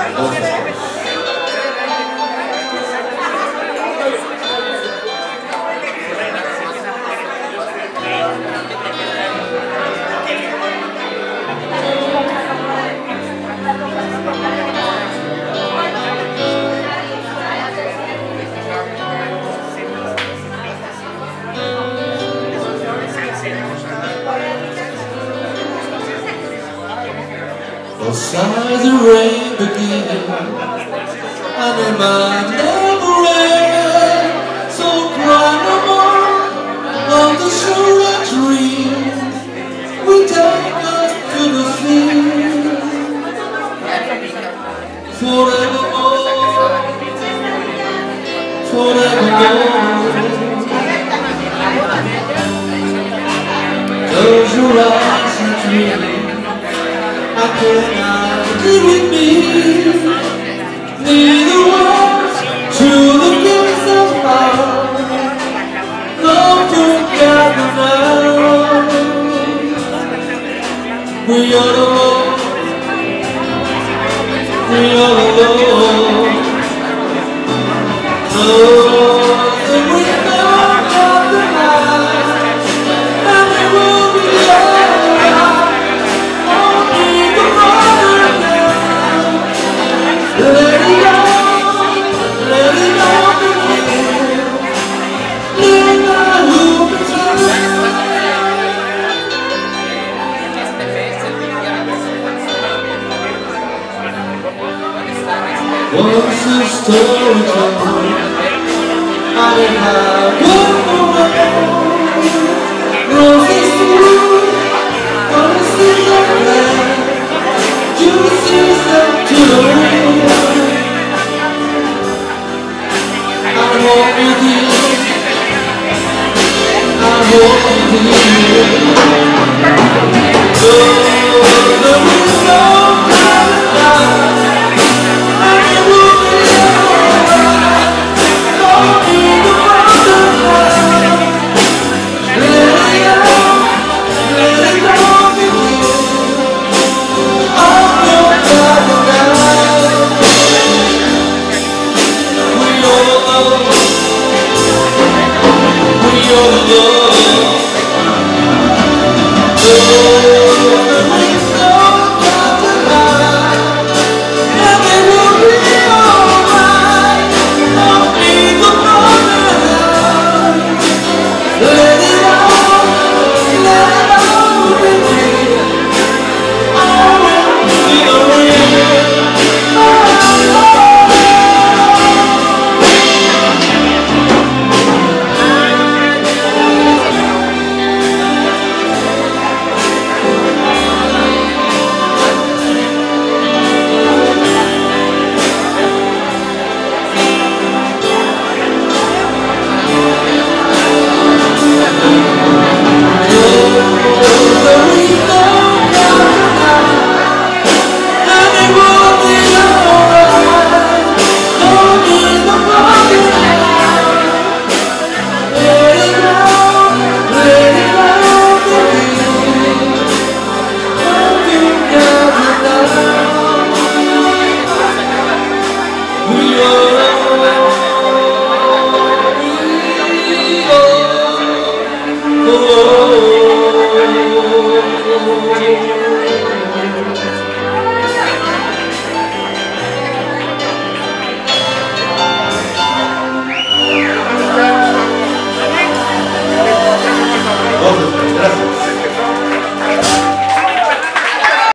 Outside the rain begins, and in my never end. So cry no more on the shore of dreams. We take us to the sea forevermore, forevermore. Close your eyes and dream. I cannot live with me. Neither was to the gifts of love. Love together now. We are alone. We are alone. Close the window of the night, and we will be alright. Once the story told, I didn't have one more roses through, promises of land, juices up to the wind. I walk with you, I walk with you. There is no paradise. Oh,